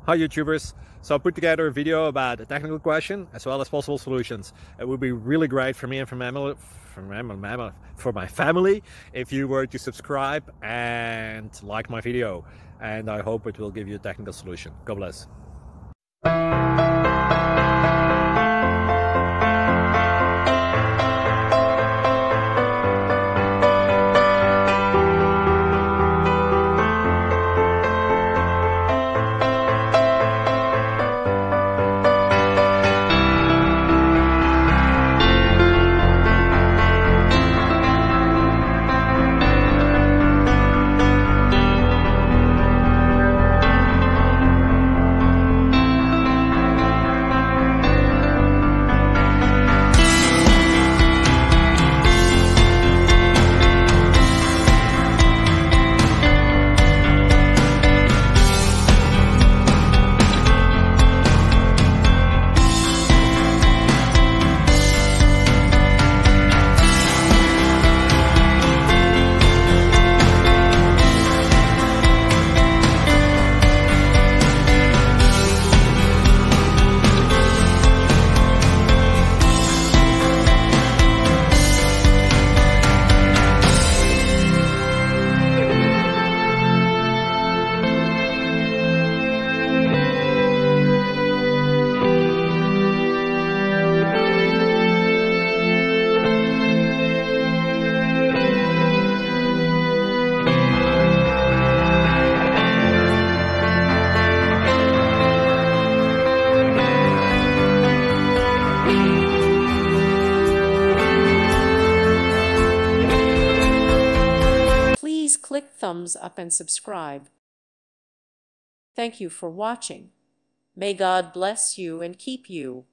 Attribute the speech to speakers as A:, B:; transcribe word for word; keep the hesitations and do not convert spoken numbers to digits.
A: Hi YouTubers. So I put together a video about a technical question as well as possible solutions. It would be really great for me and for my family, for my, for my family if you were to subscribe and like my video. And I hope it will give you a technical solution. God bless.
B: Please click thumbs up and subscribe. Thank you for watching. May God bless you and keep you.